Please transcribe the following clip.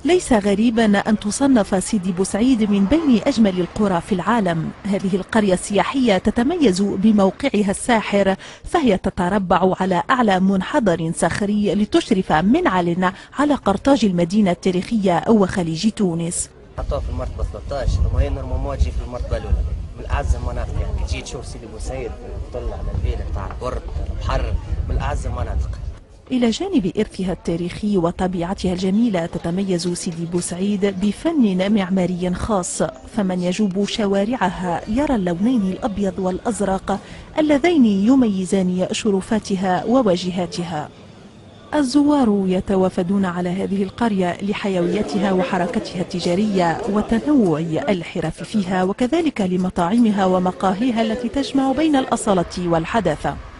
ليس غريبا أن تصنف سيدي بوسعيد من بين أجمل القرى في العالم. هذه القرية السياحية تتميز بموقعها الساحر، فهي تتربع على أعلى منحدر صخري لتشرف من على قرطاج المدينة التاريخية وخليج تونس. حطوها في المرتبة 13 وهي نورمالمون تجي في المرتبة الأولى من أعز المناطق. يعني تجي تشوف سيدي بوسعيد تطل على الفيلا تاع البر البحر من أعز المناطق. إلى جانب إرثها التاريخي وطبيعتها الجميلة، تتميز سيدي بوسعيد بفن معماري خاص، فمن يجوب شوارعها يرى اللونين الأبيض والأزرق اللذين يميزان شرفاتها وواجهاتها. الزوار يتوافدون على هذه القرية لحيويتها وحركتها التجارية وتنوع الحرف فيها، وكذلك لمطاعمها ومقاهيها التي تجمع بين الأصالة والحداثة.